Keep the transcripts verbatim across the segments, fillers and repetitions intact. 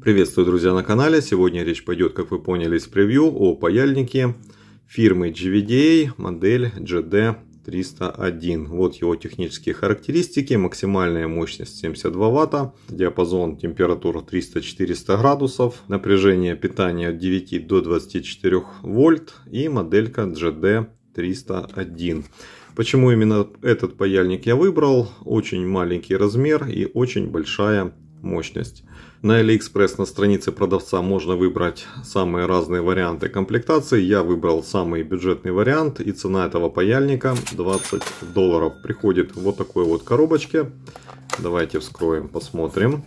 Приветствую, друзья, на канале. Сегодня речь пойдет, как вы поняли из превью, о паяльнике фирмы джи ви ди эй, модель джи ди триста один. Вот его технические характеристики. Максимальная мощность семьдесят два ватта, диапазон температура триста-четыреста градусов, напряжение питания от девяти до двадцати четырёх вольт и моделька джи ди триста один. Почему именно этот паяльник я выбрал? Очень маленький размер и очень большая мощность. На AliExpress на странице продавца можно выбрать самые разные варианты комплектации. Я выбрал самый бюджетный вариант, и цена этого паяльника двадцать долларов. Приходит в вот такой вот коробочке. Давайте вскроем, посмотрим.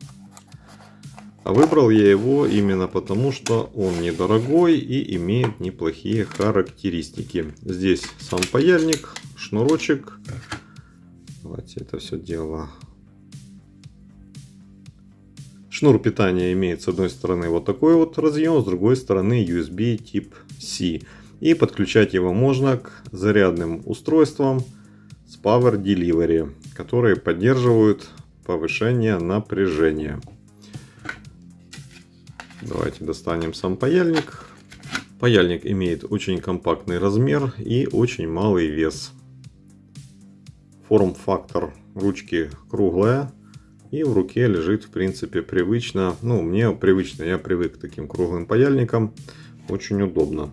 А выбрал я его именно потому, что он недорогой и имеет неплохие характеристики. Здесь сам паяльник, шнурочек. Давайте это все дело. Шнур питания имеет с одной стороны вот такой вот разъем, с другой стороны ю эс би тип си. И подключать его можно к зарядным устройствам с Power Delivery, которые поддерживают повышение напряжения. Давайте достанем сам паяльник. Паяльник имеет очень компактный размер и очень малый вес. Форм-фактор ручки круглая. И в руке лежит, в принципе, привычно. Ну, мне привычно, я привык к таким круглым паяльникам. Очень удобно.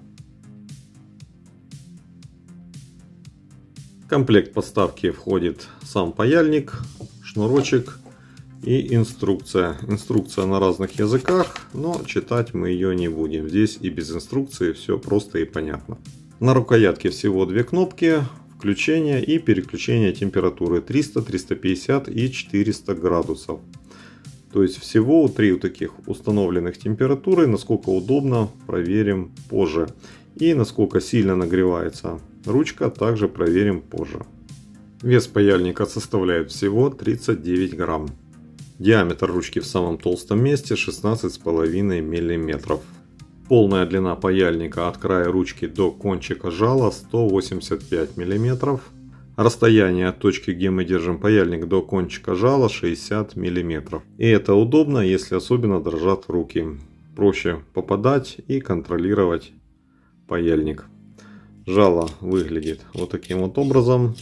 В комплект поставки входит сам паяльник, шнурочек и инструкция. Инструкция на разных языках, но читать мы ее не будем. Здесь и без инструкции все просто и понятно. На рукоятке всего две кнопки. Включение и переключение температуры триста, триста пятьдесят и четыреста градусов. То есть всего три вот таких установленных температуры. Насколько удобно, проверим позже. И насколько сильно нагревается ручка, также проверим позже. Вес паяльника составляет всего тридцать девять грамм. Диаметр ручки в самом толстом месте шестнадцать с половиной миллиметров. Полная длина паяльника от края ручки до кончика жала сто восемьдесят пять миллиметров. Расстояние от точки, где мы держим паяльник, до кончика жала шестьдесят миллиметров. И это удобно, если особенно дрожат руки. Проще попадать и контролировать паяльник. Жало выглядит вот таким вот образом.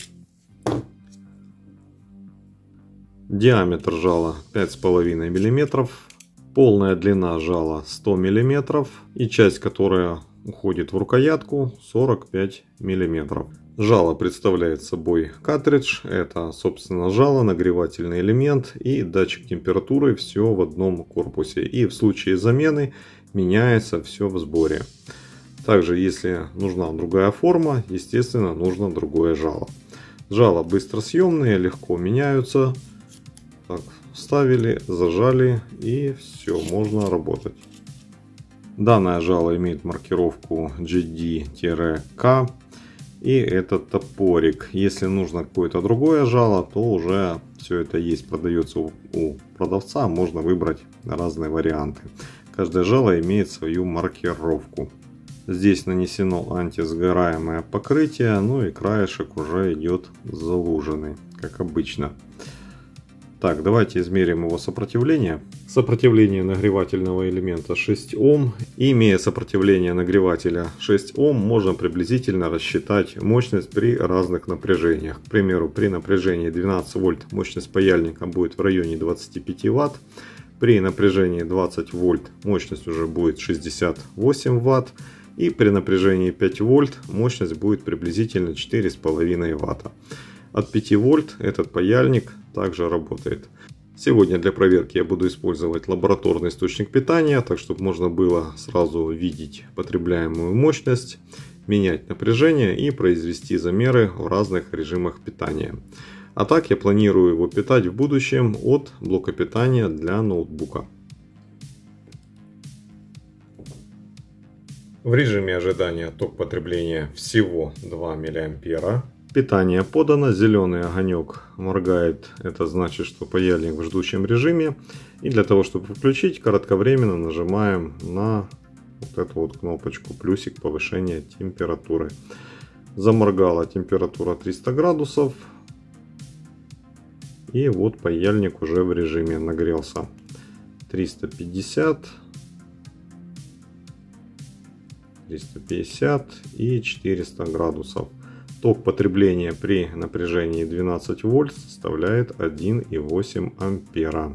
Диаметр жала пять с половиной миллиметров. Полная длина жала сто миллиметров и часть, которая уходит в рукоятку, сорок пять миллиметров. Жало представляет собой картридж. Это, собственно, жало, нагревательный элемент и датчик температуры. Все в одном корпусе. И в случае замены меняется все в сборе. Также, если нужна другая форма, естественно, нужно другое жало. Жало быстросъемные, легко меняются. Так, вставили, зажали и все, можно работать. Данное жало имеет маркировку джи ди кей. И это топорик. Если нужно какое-то другое жало, то уже все это есть, продается у, у продавца. Можно выбрать разные варианты. Каждое жало имеет свою маркировку. Здесь нанесено антисгораемое покрытие, ну и краешек уже идет залуженный, как обычно. Так, давайте измерим его сопротивление. Сопротивление нагревательного элемента шесть Ом. И имея сопротивление нагревателя шесть Ом, можно приблизительно рассчитать мощность при разных напряжениях. К примеру, при напряжении двенадцать вольт мощность паяльника будет в районе двадцати пяти ватт. При напряжении двадцать вольт мощность уже будет шестьдесят восемь ватт. И при напряжении пять вольт мощность будет приблизительно четыре с половиной ватта. От пяти вольт этот паяльник также работает. Сегодня для проверки я буду использовать лабораторный источник питания, так чтобы можно было сразу видеть потребляемую мощность, менять напряжение и произвести замеры в разных режимах питания. А так я планирую его питать в будущем от блока питания для ноутбука. В режиме ожидания ток потребления всего два миллиампера. Питание подано, зеленый огонек моргает, это значит, что паяльник в ждущем режиме. И для того, чтобы включить, кратковременно нажимаем на вот эту вот кнопочку плюсик повышения температуры. Заморгала температура триста градусов. И вот паяльник уже в режиме нагрелся. триста пятьдесят, триста пятьдесят и четыреста градусов. Ток потребления при напряжении двенадцать вольт составляет один и восемь ампера.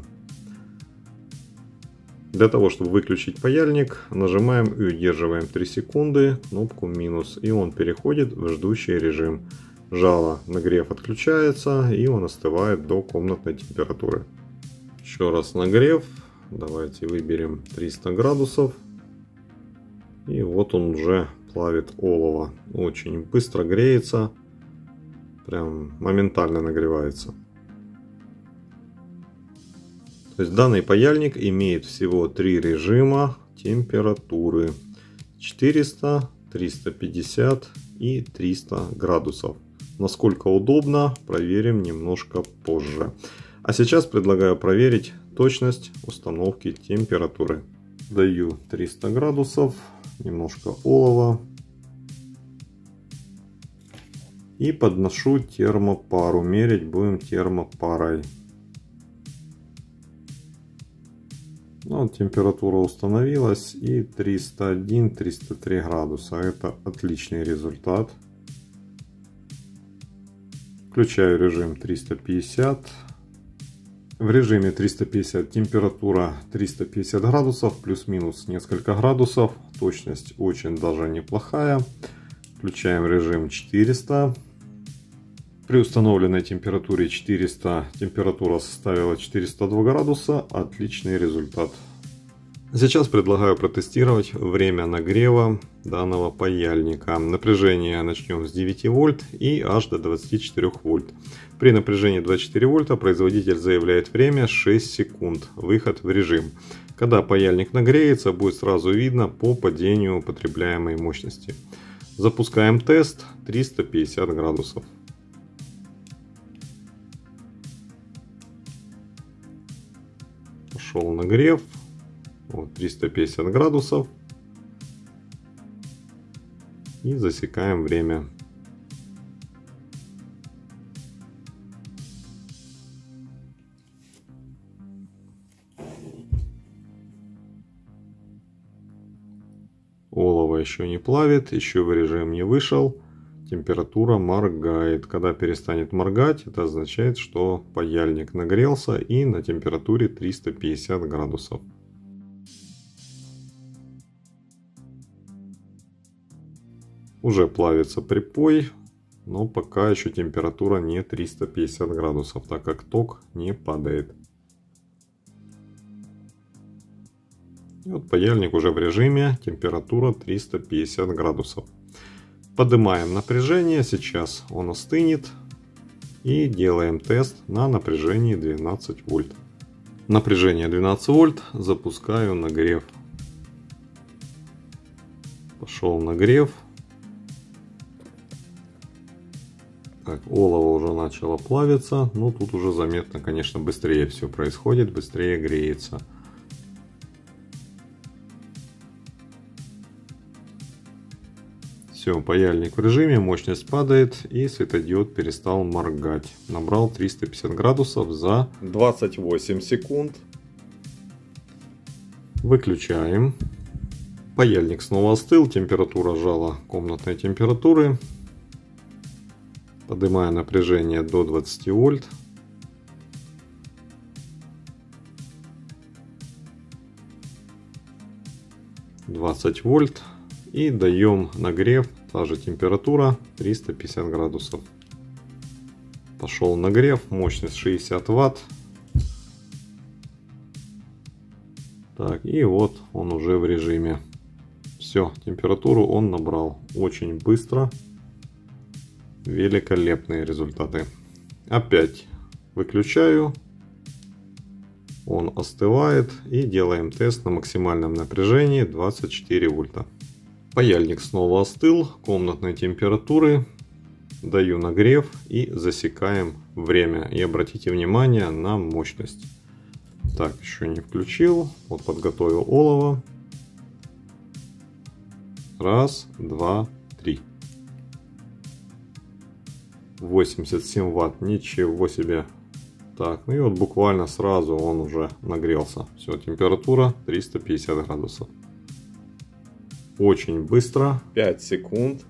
Для того, чтобы выключить паяльник, нажимаем и удерживаем три секунды кнопку минус, и он переходит в ждущий режим. Жало нагрев отключается, и он остывает до комнатной температуры. Еще раз нагрев. Давайте выберем триста градусов. И вот он уже плавит олово. Очень быстро греется. Прям моментально нагревается. То есть данный паяльник имеет всего три режима температуры: четыреста, триста пятьдесят и триста градусов. Насколько удобно, проверим немножко позже. А сейчас предлагаю проверить точность установки температуры. Даю триста градусов, немножко олова и подношу термопару. Мерить будем термопарой. Ну, температура установилась, и триста один — триста три градуса. Это отличный результат. Включаю режим триста пятьдесят. В режиме триста пятьдесят температура триста пятьдесят градусов, плюс-минус несколько градусов. Точность очень даже неплохая. Включаем режим четыреста. При установленной температуре четыреста температура составила четыреста два градуса. Отличный результат. Сейчас предлагаю протестировать время нагрева данного паяльника. Напряжение начнем с девяти вольт и аж до двадцати четырёх вольт. При напряжении двадцать четыре вольта производитель заявляет время шесть секунд. Выход в режим. Когда паяльник нагреется, будет сразу видно по падению потребляемой мощности. Запускаем тест. Триста пятьдесят градусов. Пошел нагрев. Вот, триста пятьдесят градусов. И засекаем время. Олово еще не плавит, еще в режим не вышел. Температура моргает. Когда перестанет моргать, это означает, что паяльник нагрелся и на температуре триста пятьдесят градусов. Уже плавится припой, но пока еще температура не триста пятьдесят градусов, так как ток не падает. И вот паяльник уже в режиме, температура триста пятьдесят градусов. Поднимаем напряжение, сейчас он остынет. И делаем тест на напряжении двенадцать вольт. Напряжение двенадцать вольт, запускаю нагрев. Пошел нагрев. Так, олово уже начало плавиться, но тут уже заметно, конечно, быстрее все происходит, быстрее греется. Все, паяльник в режиме, мощность падает и светодиод перестал моргать. Набрал триста пятьдесят градусов за двадцать восемь секунд. Выключаем. Паяльник снова остыл, температура жала комнатной температуры. Поднимаю напряжение до двадцати вольт. двадцать вольт. И даем нагрев, та же температура, триста пятьдесят градусов. Пошел нагрев, мощность шестьдесят ватт. Так, и вот он уже в режиме. Все, температуру он набрал очень быстро. Великолепные результаты. Опять выключаю. Он остывает. И делаем тест на максимальном напряжении двадцать четыре вольта. Паяльник снова остыл, комнатной температуры. Даю нагрев и засекаем время. И обратите внимание на мощность. Так, еще не включил. Вот подготовил олово. Раз, два, три. восемьдесят семь ватт. Ничего себе. Так, ну и вот буквально сразу он уже нагрелся. Все, температура триста пятьдесят градусов. Очень быстро. пять секунд.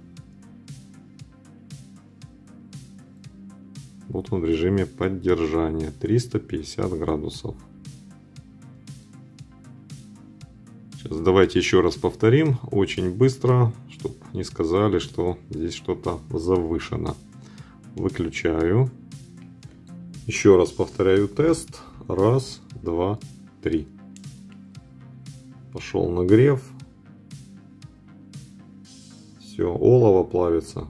Вот он в режиме поддержания. триста пятьдесят градусов. Сейчас давайте еще раз повторим. Очень быстро, чтобы не сказали, что здесь что-то завышено. Выключаю. Еще раз повторяю тест. Раз, два, три. Пошел нагрев. Все, олово плавится.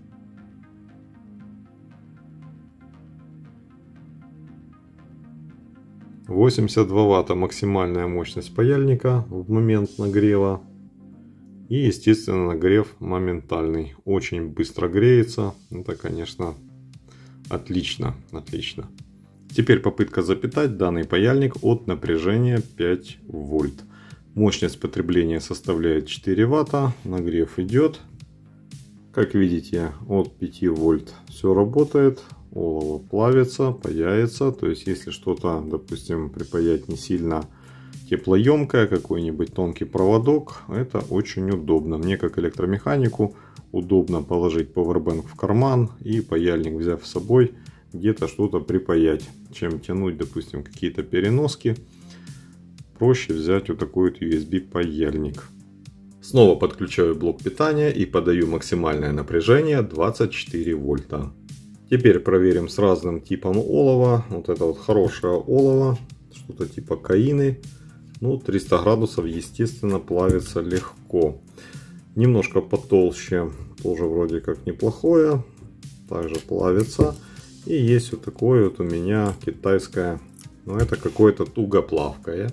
восемьдесят два ватта максимальная мощность паяльника в момент нагрева. И естественно нагрев моментальный. Очень быстро греется. Это, конечно, отлично, отлично. Теперь попытка запитать данный паяльник от напряжения пять вольт. Мощность потребления составляет четыре ватта. Нагрев идет. Как видите, от пяти вольт все работает. Олово плавится, паяется. То есть, если что-то, допустим, припаять не сильно теплоемкое, какой-нибудь тонкий проводок, это очень удобно. Мне, как электромеханику, удобно положить пауэрбэнк в карман и паяльник, взяв с собой, где-то что-то припаять, чем тянуть, допустим, какие-то переноски. Проще взять вот такой вот ю эс би паяльник. Снова подключаю блок питания и подаю максимальное напряжение двадцать четыре вольта. Теперь проверим с разным типом олова. Вот это вот хорошее олово, что-то типа каины. Ну, триста градусов, естественно, плавится легко. Немножко потолще, тоже вроде как неплохое. Также плавится. И есть вот такое вот у меня китайское. Но это какое-то тугоплавкое.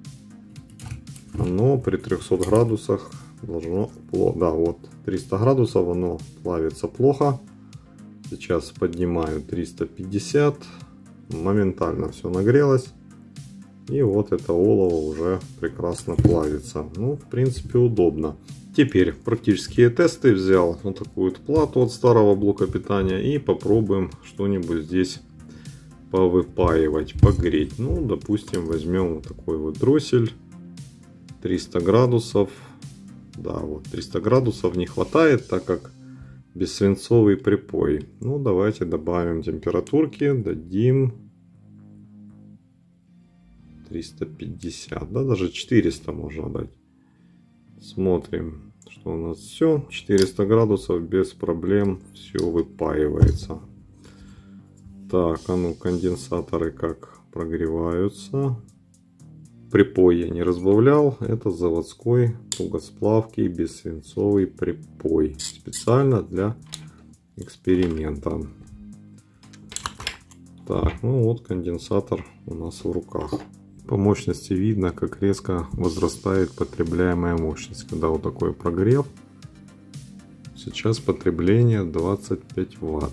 Оно при трёхстах градусах должно... Да, вот триста градусов, оно плавится плохо. Сейчас поднимаю триста пятьдесят. Моментально все нагрелось. И вот это олово уже прекрасно плавится. Ну, в принципе, удобно. Теперь практические тесты. Взял вот такую вот плату от старого блока питания. И попробуем что-нибудь здесь повыпаивать, погреть. Ну, допустим, возьмем вот такой вот дроссель. триста градусов. Да, вот триста градусов не хватает, так как бессвинцовый припой. Ну, давайте добавим температурки. Дадим триста пятьдесят. Да, даже четыреста можно дать. Смотрим, что у нас все. четыреста градусов без проблем. Все выпаивается. Так, а ну, конденсаторы как прогреваются. Припой я не разбавлял. Это заводской тугосплавкий бессвинцовый припой. Специально для эксперимента. Так, ну вот конденсатор у нас в руках. По мощности видно, как резко возрастает потребляемая мощность. Когда вот такой прогрев. Сейчас потребление двадцать пять ватт.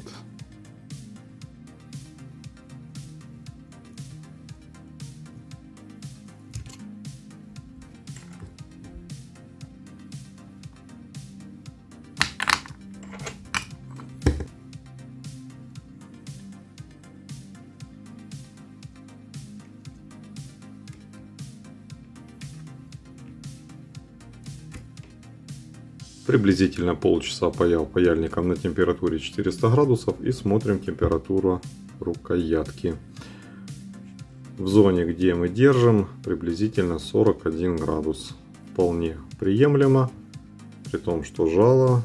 Приблизительно полчаса паял паяльником на температуре четыреста градусов и смотрим температуру рукоятки. В зоне, где мы держим, приблизительно сорок один градус. Вполне приемлемо, при том, что жало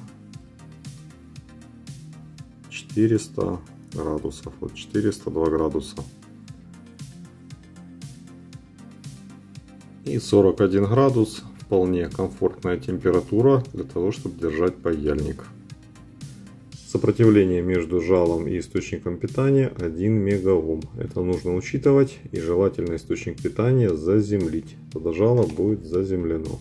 четыреста градусов, вот четыреста два градуса. И сорок один градус. Вполне комфортная температура для того, чтобы держать паяльник. Сопротивление между жалом и источником питания один мегаом. Это нужно учитывать, и желательно источник питания заземлить. Тогда жало будет заземлено.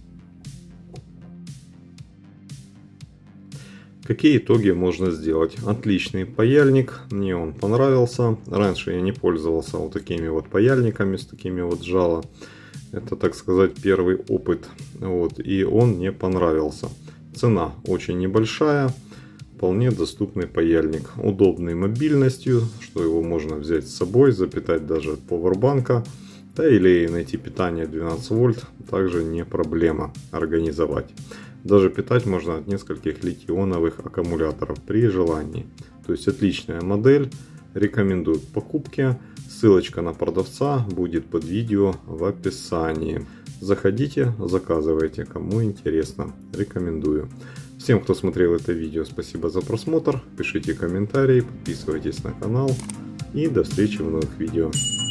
Какие итоги можно сделать? Отличный паяльник, мне он понравился. Раньше я не пользовался вот такими вот паяльниками с такими вот жало. Это, так сказать, первый опыт. Вот, и он мне понравился. Цена очень небольшая. вполне доступный паяльник. Удобный мобильностью, что его можно взять с собой, запитать даже от пауэрбанка. Да или найти питание двенадцать вольт, также не проблема организовать. Даже питать можно от нескольких литий-ионовых аккумуляторов при желании. То есть отличная модель, рекомендую к покупке. Ссылочка на продавца будет под видео в описании. Заходите, заказывайте, кому интересно, рекомендую. Всем, кто смотрел это видео, спасибо за просмотр, пишите комментарии, подписывайтесь на канал и до встречи в новых видео.